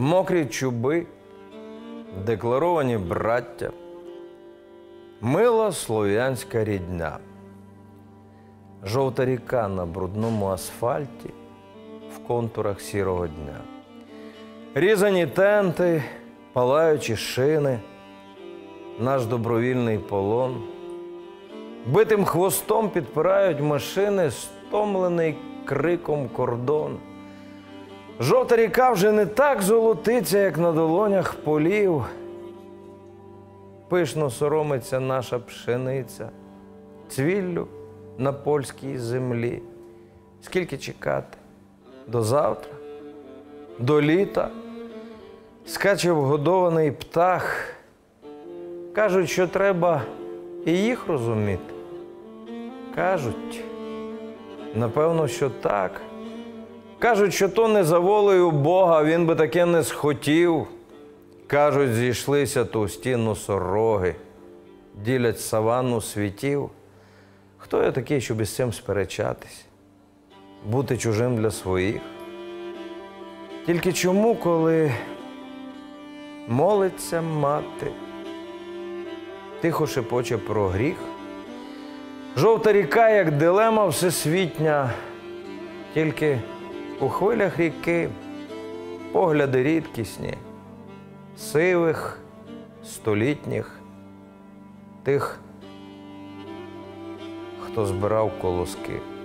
мокрі чуби, декларовані браття, мила слов'янська рідня. Жовта ріка на брудному асфальті в контурах сірого дня. Різані тенти, палаючі шини, наш добровільний полон. Битим хвостом підпирають машини, стомлений криком кордон. Жовта ріка вже не так золотиться, як на долонях полів. Пишно соромиться наша пшениця, цвіллю на польській землі. Скільки чекати? До завтра? До літа? Скаче вгодований птах. Кажуть, що треба і їх розуміти. Кажуть, напевно, що так. Кажуть, що то не за волею Бога, він би таке не схотів. Кажуть, зійшлися товсті носороги, ділять саванну світів. Хто я такий, щоб із цим сперечатись? Бути чужим для своїх? Тільки чому, коли молиться мати, тихо шепоче про гріх? Жовта ріка, як дилема всесвітня, тільки у хвилях ріки погляди рідкісні, сивих, столітніх, тих, хто збирав колоски.